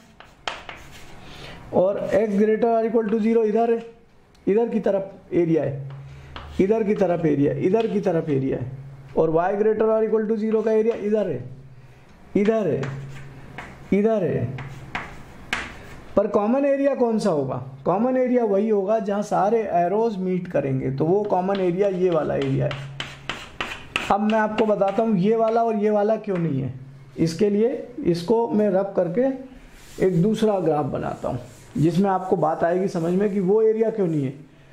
और x ग्रेटर और इक्वल टू जीरो इधर है, इधर की तरफ एरिया है, इधर की तरफ एरिया, इधर की तरफ एरिया है, और y ग्रेटर और इक्वल टू जीरो का एरिया इधर है, इधर है, इधर है। पर कॉमन एरिया कौन सा होगा, कॉमन एरिया वही होगा जहाँ सारे एरोज मीट करेंगे, तो वो कॉमन एरिया ये वाला एरिया है। अब मैं आपको बताता हूँ ये वाला और ये वाला क्यों नहीं है। इसके लिए इसको मैं रब करके एक दूसरा ग्राफ बनाता हूँ जिसमें आपको बात आएगी समझ में कि वो एरिया क्यों नहीं है।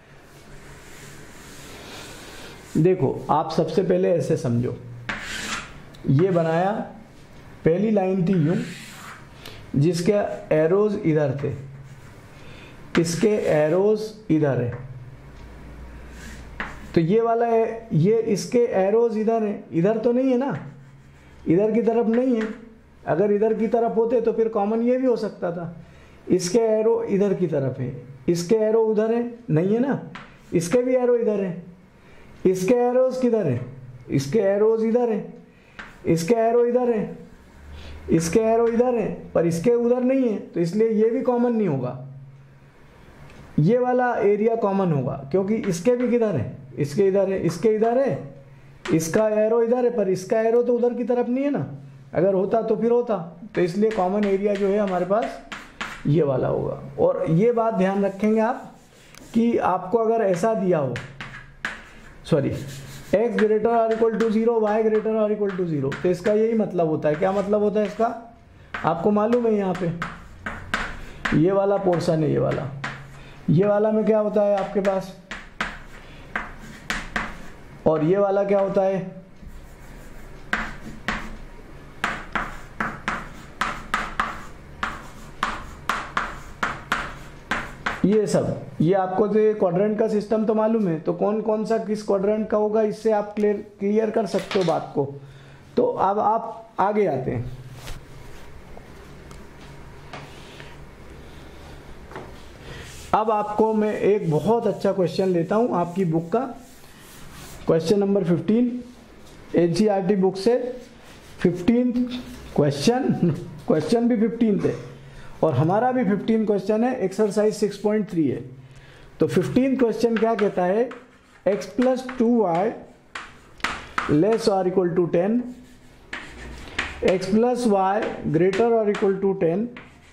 देखो आप सबसे पहले ऐसे समझो, ये बनाया, पहली लाइन थी यूं, जिसके एरोज इधर थे, इसके एरोज इधर है, तो ये वाला है, ये इसके एरोज इधर है, इधर तो नहीं है ना, इधर की तरफ नहीं है। अगर इधर की तरफ होते तो फिर कॉमन ये भी हो सकता था। इसके एरो इधर की तरफ है, इसके एरो उधर है, नहीं है ना, इसके भी एरो इधर है, इसके एरोज किधर है, इसके एरोज इधर है, इसके एरो इधर है, इसके एरो इधर है, पर इसके उधर नहीं है, तो इसलिए ये भी कॉमन नहीं होगा। ये वाला एरिया कॉमन होगा क्योंकि इसके भी किधर है, इसके इधर है, इसके इधर है, इसका एरो इधर है, पर इसका एरो तो उधर की तरफ नहीं है ना। अगर होता तो फिर होता, तो इसलिए कॉमन एरिया जो है हमारे पास ये वाला होगा। और ये बात ध्यान रखेंगे आप कि आपको अगर ऐसा दिया हो, सॉरी x ग्रेटर और equal to zero, y greater और इक्वल टू जीरो, तो इसका यही मतलब होता है। क्या मतलब होता है इसका, आपको मालूम है यहाँ पे ये वाला पोर्शन है, ये वाला ये वाला में क्या होता है आपके पास, और ये वाला क्या होता है, ये सब, ये आपको तो क्वाड्रेंट का सिस्टम तो मालूम है, तो कौन कौन सा किस क्वाड्रेंट का होगा, इससे आप क्लियर क्लियर कर सकते हो बात को। तो अब आप आगे आते हैं। अब आपको मैं एक बहुत अच्छा क्वेश्चन लेता हूं आपकी बुक का, question number fifteen, NCERT book से फिफ्टीन क्वेश्चन, क्वेश्चन भी फिफ्टीन थे और हमारा भी फिफ्टीन क्वेश्चन है, एक्सरसाइज सिक्स पॉइंट थ्री है। तो फिफ्टीन क्वेश्चन क्या कहता है, x plus two y less और equal to ten, x plus y greater और इक्वल टू टेन,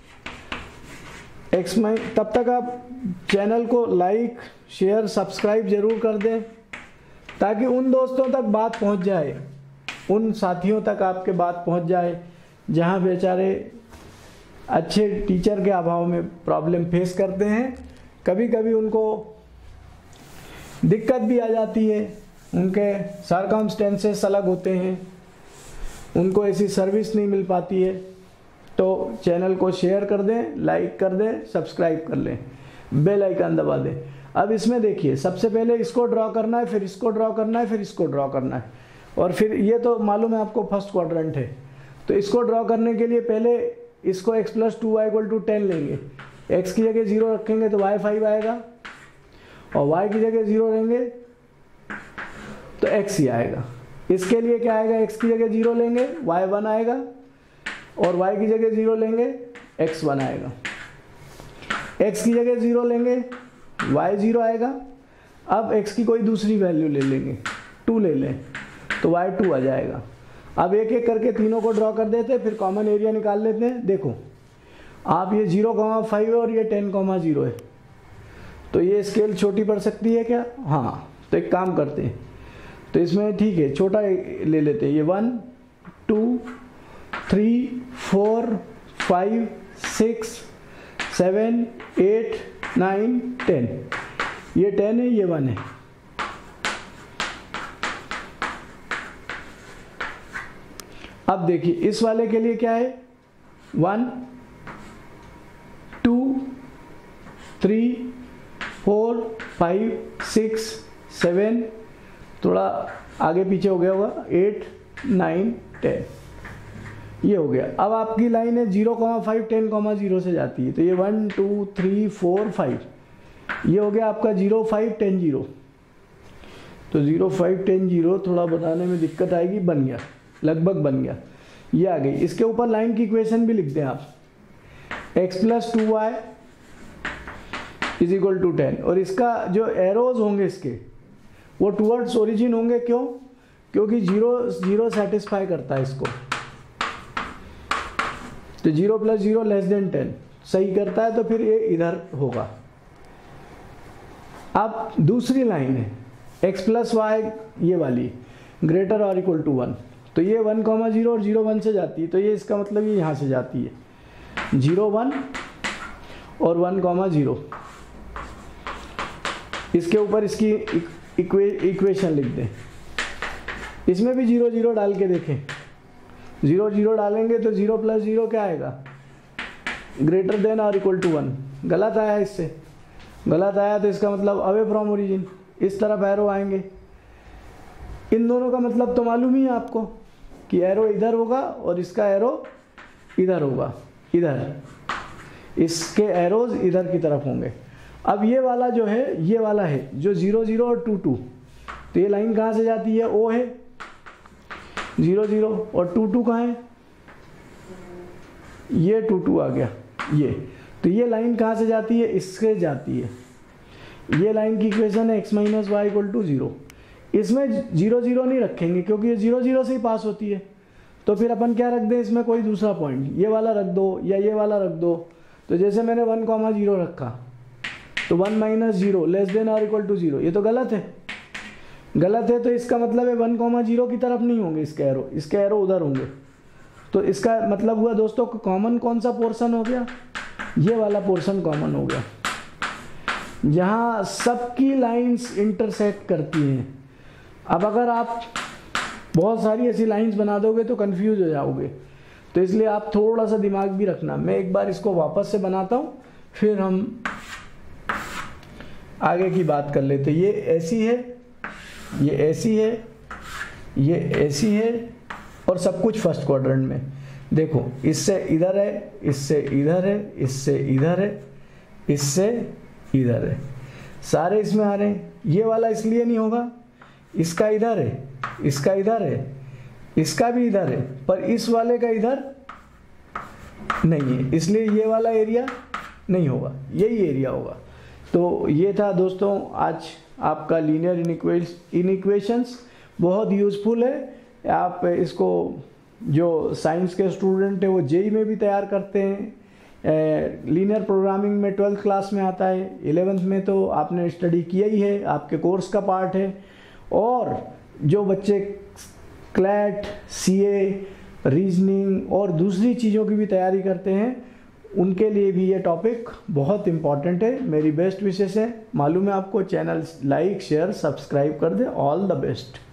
एक्स में। तब तक आप चैनल को लाइक शेयर सब्सक्राइब जरूर कर दें ताकि उन दोस्तों तक बात पहुंच जाए, उन साथियों तक आपके बात पहुंच जाए जहां बेचारे अच्छे टीचर के अभाव में प्रॉब्लम फेस करते हैं। कभी कभी उनको दिक्कत भी आ जाती है, उनके सर्कमस्टेंसेस अलग होते हैं, उनको ऐसी सर्विस नहीं मिल पाती है। तो चैनल को शेयर कर दें, लाइक कर दें, सब्सक्राइब कर लें, बेल आइकन दबा दें। अब इसमें देखिए, सबसे पहले इसको ड्रॉ करना है, फिर इसको ड्रॉ करना है, फिर इसको ड्रॉ करना है, और फिर ये तो मालूम है आपको फर्स्ट क्वाड्रेंट है। तो इसको ड्रॉ करने के लिए पहले इसको x plus two y equal to ten लेंगे, x की जगह जीरो रखेंगे तो y फाइव आएगा, और y की जगह जीरो लेंगे तो x ही आएगा। इसके लिए क्या आएगा, x की जगह जीरो लेंगे y वन आएगा, और y की जगह जीरो लेंगे x वन आएगा। x की जगह जीरो लेंगे y जीरो आएगा। अब x की कोई दूसरी वैल्यू ले लेंगे, टू ले लें तो y टू आ जाएगा। अब एक एक करके तीनों को ड्रॉ कर देते हैं, फिर कॉमन एरिया निकाल लेते हैं। देखो आप ये जीरो कॉमा फाइव है और ये टेन कॉमा जीरो है, तो ये स्केल छोटी पड़ सकती है क्या, हाँ। तो एक काम करते हैं, तो इसमें ठीक है छोटा ले लेते हैं, ये one two three four five six seven eight nine ten, ये टेन है, ये वन है। अब देखिए इस वाले के लिए क्या है, one two three four five six seven, थोड़ा आगे पीछे हो गया होगा, एट नाइन टेन, ये हो गया। अब आपकी लाइन है zero comma five ten comma zero से जाती है, तो ये one two three four five, ये हो गया आपका जीरो फाइव टेन जीरो। तो जीरो फाइव टेन जीरो थोड़ा बनाने में दिक्कत आएगी, बन गया, लगभग बन गया, ये आ गई। इसके ऊपर लाइन की इक्वेशन भी लिख दें आप, x plus two y is equal to ten, और इसका जो एरोज होंगे इसके वो टूवर्ड्स ओरिजिन होंगे। क्यों, क्योंकि जीरो जीरो सेटिस्फाई करता है इसको, तो zero plus zero less than ten सही करता है, तो फिर ये इधर होगा। अब दूसरी लाइन है x प्लस वाई, ये वाली ग्रेटर और इक्वल टू वन, तो ये वन कॉमा जीरो और जीरो वन से जाती है, तो ये इसका मतलब ये यहाँ से जाती है, जीरो वन और वन कॉमा जीरो। इसके ऊपर इसकी इक्वे, इक्वेशन लिख दें, इसमें भी जीरो जीरो डाल के देखें, जीरो जीरो डालेंगे तो जीरो प्लस जीरो क्या आएगा, ग्रेटर देन और इक्वल टू वन। गलत आया, इससे गलत आया तो इसका मतलब अवे फ्रॉम ओरिजिन, इस तरफ एरो आएंगे। इन दोनों का मतलब तो मालूम ही है आपको कि एरो इधर होगा और इसका एरो इधर होगा, इधर इसके एरोज इधर की तरफ होंगे। अब ये वाला जो है, ये वाला है जो जीरो जीरो और टू टू, तो ये लाइन कहाँ से जाती है, ओ है जीरो जीरो, और टू टू कहाँ है, ये टू टू आ गया ये, तो ये लाइन कहाँ से जाती है, इससे जाती है। ये लाइन की इक्वेशन है x minus y equal to zero. इसमें जीरो जीरो नहीं रखेंगे क्योंकि ये जीरो जीरो से ही पास होती है, तो फिर अपन क्या रख दें इसमें कोई दूसरा पॉइंट, ये वाला रख दो या ये वाला रख दो, तो जैसे मैंने वन कॉमा जीरो रखा, तो one minus zero less than और इक्वल टू जीरो, ये तो गलत है। गलत है तो इसका मतलब है वन कॉमा जीरो की तरफ नहीं होंगे इसके एरो, इसके एरो उधर होंगे। तो इसका मतलब हुआ दोस्तों कॉमन कौन सा पोर्शन हो गया, ये वाला पोर्शन कॉमन हो गया, जहाँ सबकी लाइंस इंटरसेक्ट करती हैं। अब अगर आप बहुत सारी ऐसी लाइंस बना दोगे तो कंफ्यूज हो जाओगे, तो इसलिए आप थोड़ा सा दिमाग भी रखना। मैं एक बार इसको वापस से बनाता हूँ, फिर हम आगे की बात कर लेते। ये ऐसी है, ये ऐसी है, ये ऐसी है, और सब कुछ फर्स्ट क्वाड्रेंट में। देखो इससे इधर है, इससे इधर है, इससे इधर है, इससे इधर है, सारे इसमें आ रहे हैं। ये वाला इसलिए नहीं होगा, इसका इधर है, इसका इधर है, इसका भी इधर है, पर इस वाले का इधर नहीं है, इसलिए ये वाला एरिया नहीं होगा, यही एरिया होगा। तो ये था दोस्तों आज आपका लीनियर इनइक्वेशंस, बहुत यूज़फुल है। आप इसको जो साइंस के स्टूडेंट है वो जेई में भी तैयार करते हैं, लीनियर प्रोग्रामिंग में ट्वेल्थ क्लास में आता है, इलेवेंथ में तो आपने स्टडी किया ही है, आपके कोर्स का पार्ट है। और जो बच्चे क्लैट, सीए, रीजनिंग और दूसरी चीज़ों की भी तैयारी करते हैं, उनके लिए भी ये टॉपिक बहुत इम्पॉर्टेंट है। मेरी बेस्ट विशेष है, मालूम है आपको। चैनल लाइक शेयर सब्सक्राइब कर दे। All the best.